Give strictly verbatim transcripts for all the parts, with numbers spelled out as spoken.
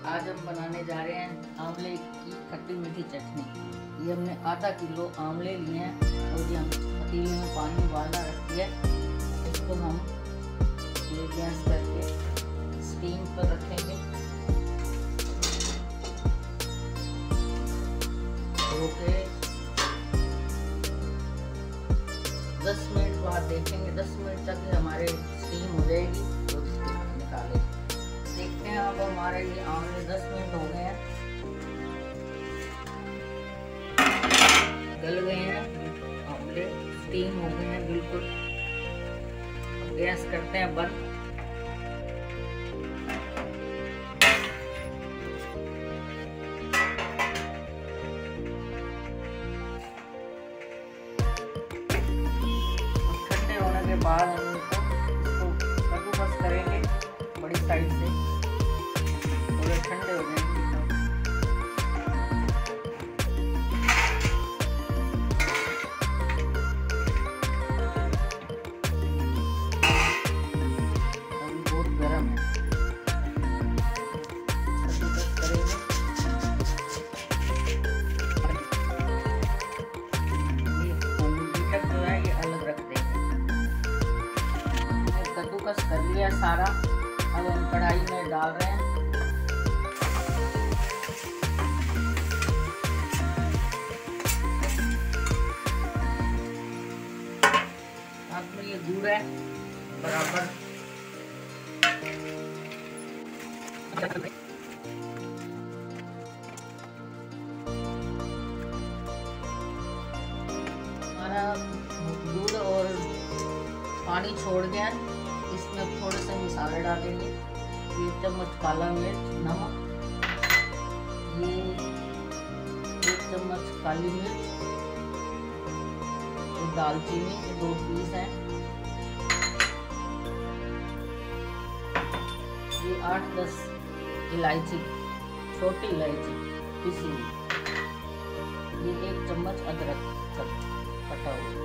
आज हम बनाने जा रहे हैं आंवले की खट्टी मीठी चटनी। ये हमने आधा किलो आंवले लिए हैं और ये हम पतीले में पानी उबालना रख दिया। इसको हम ये गैस करके स्टीम पर रखेंगे। ओके, दस मिनट बाद देखेंगे। दस मिनट तक हमारे स्टीम हो जाएगी तो इसको निकालें। देखते हैं अब हमारे ये आंवले दस मिनट हो गए हैं, गल गए हैं आंवले, स्टीम हो गए हैं बिल्कुल। अब गैस करते हैं बंद। ठंडे होने के बाद हम इसको कद्दूकस करेंगे बड़ी साइड से, थोड़े ठंडे हो जाएंगे। अभी बहुत गर्म है, कद्दूकस करेंगे। ये बीटक जो है ये अलग रख देंगे। कद्दूकस कर लिया सारा। अब हम कढ़ाई में डाल रहे हैं। साथ में ये गुड़ है बराबर। हमारा गुड़ और पानी छोड़ गया। इसमें थोड़े से मसाले डालेंगे। एक चम्मच काला मिर्च, नमक, ये एक चम्मच काली मिर्च, एक दालचीनी के दो पीस हैं, ये आठ दस इलायची, छोटी इलायची पिसी हुई, ये एक चम्मच अदरक कटा हुआ।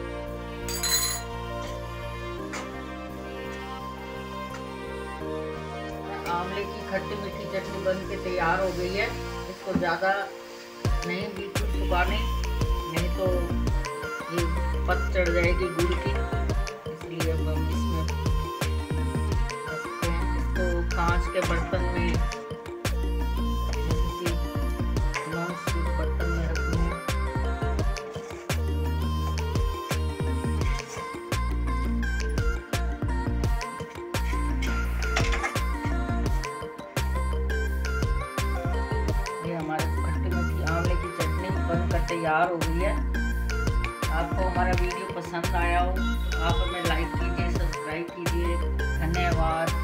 आंवले की खट्टी मीठी चटनी बन के तैयार हो गई है। इसको ज़्यादा नहीं बिल्कुल सुखाने, नहीं तो ये पत चढ़ जाएगी गुड़ की। इसलिए अब हम इसमें रखते हैं। इसको कांच के बर्तन में, किसी नॉन स्टिक बर्तन में रखना है। हमारे खट्टी मीठी आंवले की चटनी बनकर तैयार हो गई है। आपको हमारा वीडियो पसंद आया हो तो आप हमें लाइक कीजिए, सब्सक्राइब कीजिए। धन्यवाद।